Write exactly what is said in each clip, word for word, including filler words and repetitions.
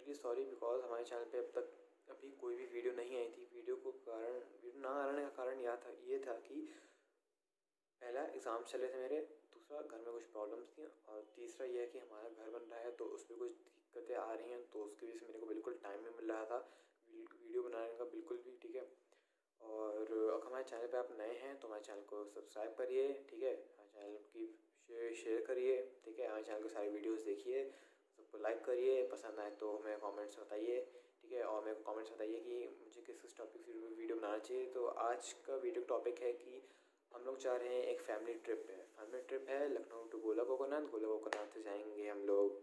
Really sorry because हमारे channel पे अब तक अभी कोई भी वीडियो नहीं आई थी। वीडियो को कारण वीडियो ना आने का कारण यह था ये था कि पहला एग्ज़ाम चले थे मेरे, दूसरा घर में कुछ प्रॉब्लम्स थी, और तीसरा यह है कि हमारा घर बन रहा है तो उस पर कुछ दिक्कतें आ रही हैं, तो उसकी वजह से मेरे को बिल्कुल टाइम नहीं मिल रहा था वीडियो बनाने का बिल्कुल भी। ठीक है, और अगर हमारे चैनल पे आप नए हैं तो हमारे चैनल को सब्सक्राइब करिए। ठीक है, हमारे चैनल की शेयर शेयर करिए। ठीक है, हमारे चैनल के सारे वीडियोस देखिए, सबको लाइक करिए, पसंद आए तो हमें कमेंट्स बताइए। ठीक है, और मेरे को कमेंट्स बताइए कि मुझे किस किस टॉपिक से वीडियो बनाना चाहिए। तो आज का वीडियो टॉपिक है कि हम लोग चाह रहे हैं एक फैमिली ट्रिप है फैमिली ट्रिप है लखनऊ टू गोला कोकोनट। गोला कोकोनट से जाएंगे हम लोग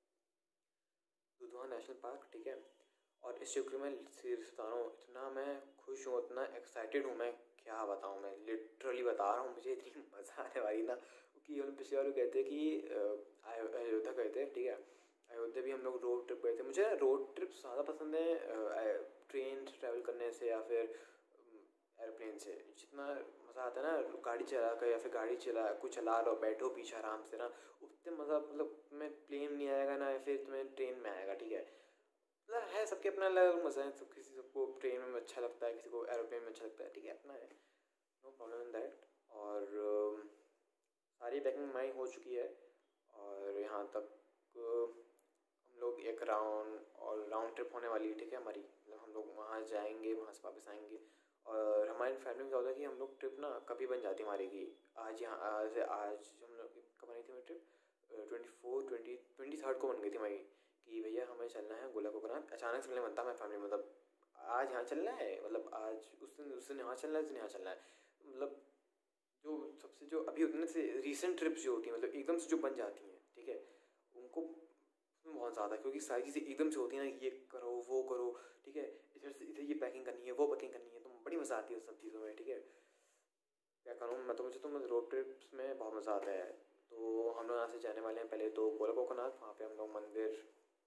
दुधवा नेशनल पार्क। ठीक है, और इस ट्रिप में सीरियस बता रहा हूँ, इतना मैं खुश हूँ, इतना एक्साइटेड हूँ, मैं क्या बताऊँ, मैं लिटरली बता रहा हूँ, मुझे इतनी मज़ा आने वाली ना। क्योंकि हम पिछले बार कहते हैं कि अयोध्या गए थे। ठीक है, अयोध्या भी हम लोग रोड ट्रिप गए थे। मुझे रोड ट्रिप ज़्यादा पसंद है ट्रेन से ट्रैवल करने से या फिर एयरप्लेन से। जितना मज़ा आता है ना गाड़ी चला कर, या फिर गाड़ी चला कुछ चला रहा हो, बैठो पीछे आराम से ना, उतने मज़ा मतलब तुम्हें प्लेन नहीं आएगा ना, या फिर तुम्हें ट्रेन में आएगा। ठीक है, मतलब है सबके अपना अलग मज़ा है, सब किसी सबको ट्रेन में अच्छा लगता है, किसी को एरोप्लेन में अच्छा लगता है। ठीक है, अपना है, नो प्रॉब्लम इन दैट। और uh, सारी पैकिंग हमारी हो चुकी है, और यहाँ तक uh, हम लोग एक राउंड और राउंड ट्रिप होने वाली है। ठीक है, हमारी मतलब हम लोग वहाँ जाएंगे, वहाँ से वापस आएंगे। और हमारी फैमिली में क्या होता है कि हम लोग ट्रिप ना कभी बन जाती है हमारी की आज यहाँ आज आज हम लोग कब बनी थी हमारी trip, twenty four twenty twenty third को बन गई थी हमारी कि भैया हमें चलना है गोला कोकोनट। अचानक से बनता है हमारी फैमिली में, मतलब आज यहाँ चलना है, मतलब आज उस दिन उस दिन यहाँ चलना है, उस दिन यहाँ चलना है। मतलब जो सबसे जो अभी उतने से रीसेंट ट्रिप्स जो होती हैं, मतलब एकदम से जो बन जाती हैं, ठीक है, उनको उसमें बहुत ज़्यादा, क्योंकि सारी चीज़ें एकदम से होती हैं ना, ये करो वो करो। ठीक है, इधर से इधर ये पैकिंग करनी है, वो पैकिंग करनी है, तो बड़ी मज़ा आती है उस सब चीज़ों में। ठीक है, क्या करूँ मैं, तो मुझे तो रोड ट्रिप्स में बहुत मज़ा आता है। तो हम लोग यहाँ से जाने वाले हैं पहले तो गोला कोकोनट। वहाँ पे हम लोग मंदिर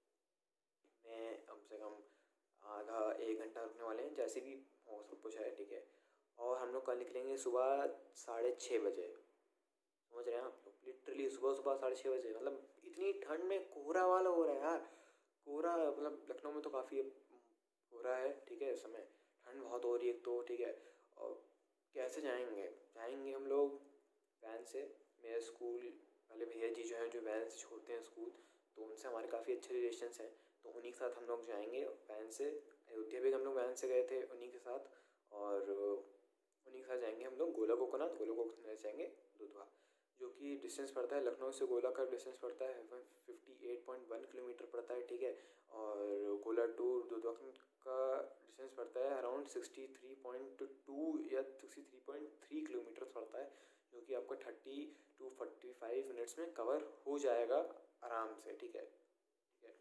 में कम से कम आधा एक घंटा रुकने वाले हैं, जैसे भी हो सब कुछ है। ठीक है, और हम लोग कल निकलेंगे सुबह साढ़े छः बजे, समझ रहे हैं आप लोग, लिटरली सुबह सुबह साढ़े छः बजे। मतलब इतनी ठंड में कोहरा वाला हो रहा है यार, कोहरा, मतलब लखनऊ में तो काफ़ी कोहरा है। ठीक है, इस समय ठंड बहुत हो रही है तो। ठीक है, और कैसे जाएंगे जाएंगे हम लोग वैन से। मेरे स्कूल वाले भैया जी जो हैं, जो वैन से छोड़ते हैं स्कूल, तो उनसे हमारे काफ़ी अच्छे रिलेशन्स हैं, तो उन्हीं के साथ हम लोग जाएंगे वैन से। अयोध्या भी हम लोग वैन से गए थे उन्हीं के साथ, और उन्हीं के साथ जाएंगे हम लोग गोला कोकोनट। गोला कोकोनट जाएंगे दुधवा, जो कि डिस्टेंस पड़ता है लखनऊ से गोला का डिस्टेंस पड़ता है one fifty eight point one kilometer पड़ता है। ठीक है, और गोला टू दुधवा का डिस्टेंस पड़ता है around sixty three point two या sixty three point three kilometer पड़ता है, जो कि आपका thirty two forty five minutes में कवर हो जाएगा आराम से। ठीक है, ठीक है,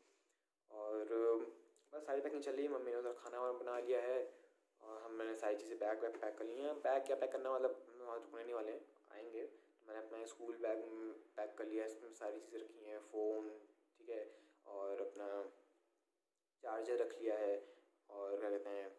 और बस सारी पैकिंग चल रही है। मम्मी ने उधर खाना वाना बना लिया है, और हम मैंने सारी चीज़ें बैग वैग पैक कर ली हैं। बैग क्या पैक करना, मतलब वहाँ रुकने नहीं वाले हैं, आएंगे। तो मैंने अपना स्कूल बैग पैक कर लिया है, इसमें सारी चीज़ें रखी हैं, फ़ोन, ठीक है, और अपना चार्जर रख लिया है, और क्या कहते हैं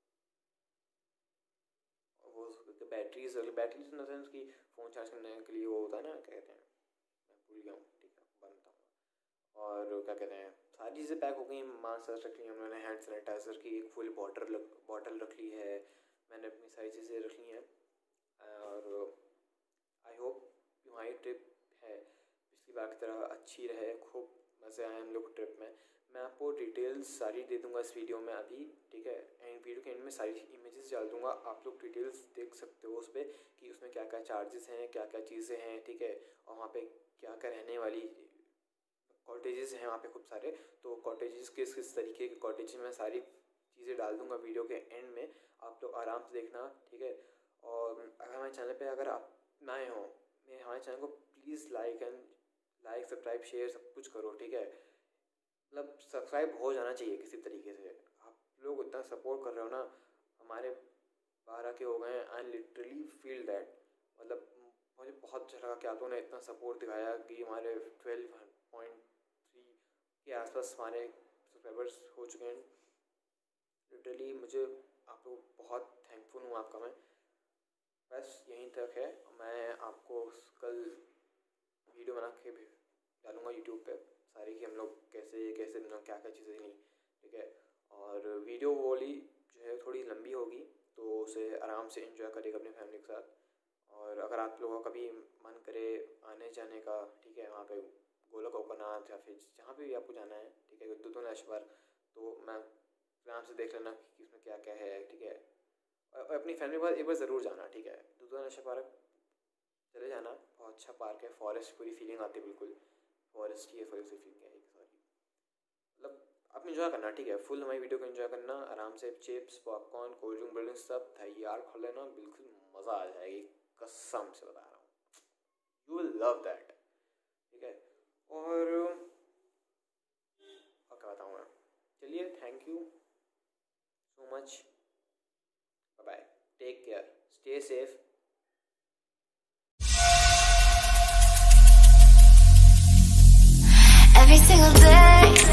वो batteries batteries in the sense कि फ़ोन चार्ज करने के लिए वो होता है ना, क्या कहते हैं, मैं भूल गया हूँ। ठीक है, बनता हूँ। और क्या कहते हैं सारी चीज़ें पैक हो गई, मास्क रख ली हमने, हैंड सैनिटाइज़र की एक फुल बॉटल बॉटल रख ली है, मैंने अपनी सारी चीज़ें रख ली हैं। और आई होप हमारी ट्रिप है पिछली बार की तरह अच्छी रहे, खूब मज़े आए हम लोग ट्रिप में। मैं आपको डिटेल्स सारी दे दूंगा इस वीडियो में अभी। ठीक है, एंड वीडियो के एंड में सारी इमेजेस डाल दूंगा, आप लोग डिटेल्स देख सकते हो उस पर कि उसमें क्या क्या चार्जेस हैं, क्या क्या चीज़ें हैं। ठीक है, और वहाँ पे क्या क्या रहने वाली कॉटेजेस हैं वहाँ पे खूब सारे, तो कॉटेजेस किस किस तरीके के कॉटेज में सारी चीज़ें डाल दूंगा वीडियो के एंड में, आप लोग आराम से देखना। ठीक है, और अगर हमारे चैनल पे अगर आप नए हो, मैं हमारे चैनल को please like and like subscribe share सब कुछ करो। ठीक है, मतलब सब्सक्राइब हो जाना चाहिए किसी तरीके से, आप लोग इतना सपोर्ट कर रहे हो ना, हमारे बारह के हो गए, आई लिटरली फील दैट। मतलब मुझे बहुत अच्छा लगा कि आप लोगों ने इतना सपोर्ट दिखाया कि हमारे ट्वेल्व पॉइंट थ्री के आसपास हमारे सब्सक्राइबर्स हो चुके हैं। लिटरली मुझे आप लोग बहुत थैंकफुल हूँ आपका मैं। बस यहीं तक है, मैं आपको कल वीडियो बना के भी डालूँगा यूट्यूब पे सारी कि हम लोग कैसे कैसे समझाऊँ क्या क्या चीज़ें नहीं, ठीक है। और वीडियो वाली जो है थोड़ी लंबी होगी, तो उसे आराम से एंजॉय करिएगा अपनी फैमिली के साथ। और अगर आप लोगों का कभी मन करे आने जाने का, ठीक है, वहाँ पे गोलक ओपनाथ या फिर जहाँ पे भी आपको जाना है, ठीक है, दुधो नेशनल पार्क, तो मैं आराम से देख लेना कि इसमें क्या क्या है, ठीक है। और अपनी फैमिली के पास एक बार ज़रूर जाना, ठीक है। दुधो नेशनल पार्क चले जाना, बहुत अच्छा पार्क है, फॉरेस्ट पूरी फीलिंग आती है, बिल्कुल फॉरेस्ट ही है, फॉरेस्ट की फीलिंग है सॉरी, मतलब आप इंजॉय करना, ठीक है। फुल हमारी वीडियो को इंजॉय करना आराम से, chips popcorn cold drink building सब तैयार कर लेना, बिल्कुल मज़ा आ जाएगी, कसम से बता रहा हूँ, यू विल लव दैट, ठीक है। और और क्या बताऊँ मैं, चलिए thank you so much, bye bye, take care, stay safe. Every single day